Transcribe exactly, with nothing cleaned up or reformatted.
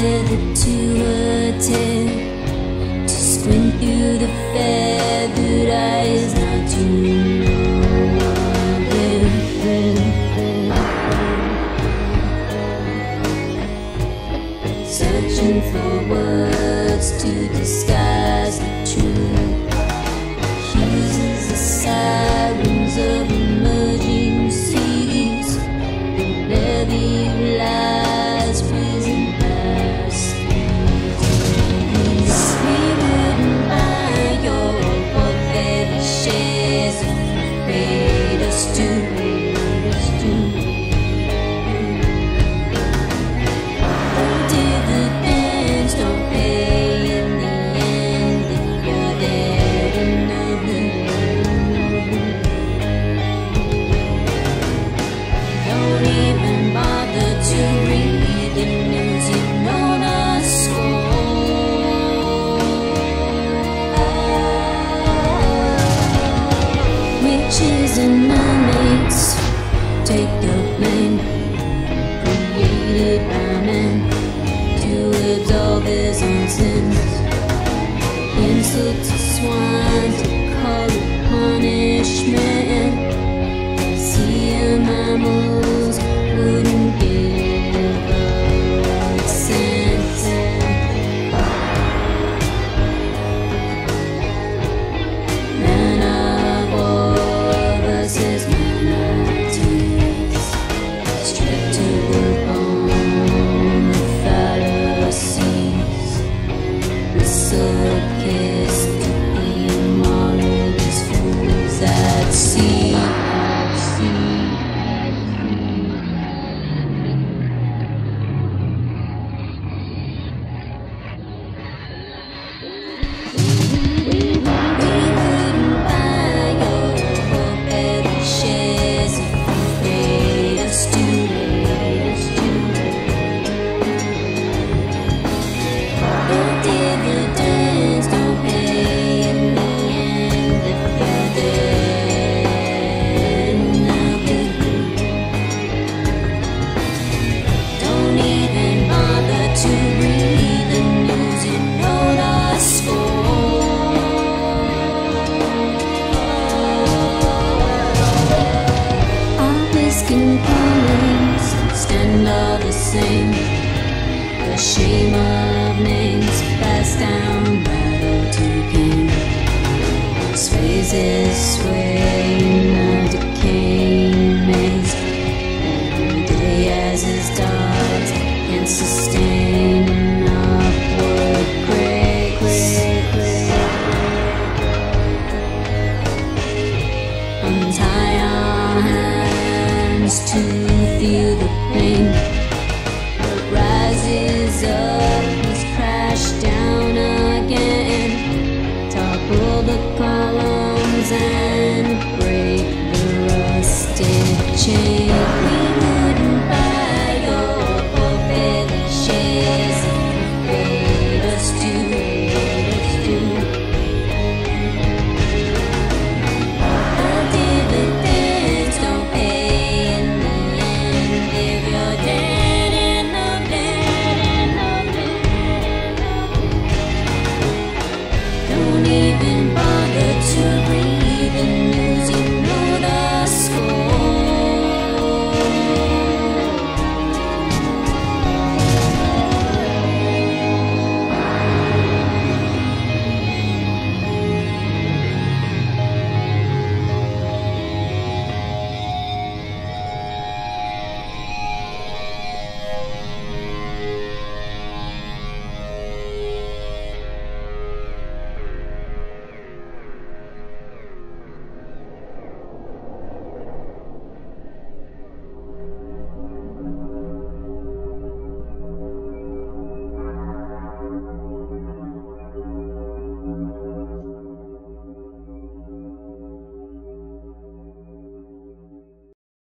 tethered to her tail, to squint through the feathered eyes, not to know them. Searching for words to disguise the truth, uses the sirens of emerging seas, the levy lies prison past. We wouldn't buy your portfolio shares if you paid us to. Witches and mermaids take the blame, created by men to absolve his own sins. Insult to swine to call it punishment. Sea mammals wouldn't give a cent. Man of war versus manatees, stripped to the bone, the fallacies, the circus to be immoral, these fools at sea, at sea. Stand all the same, the shame of names passed down battle to king, sways his sway.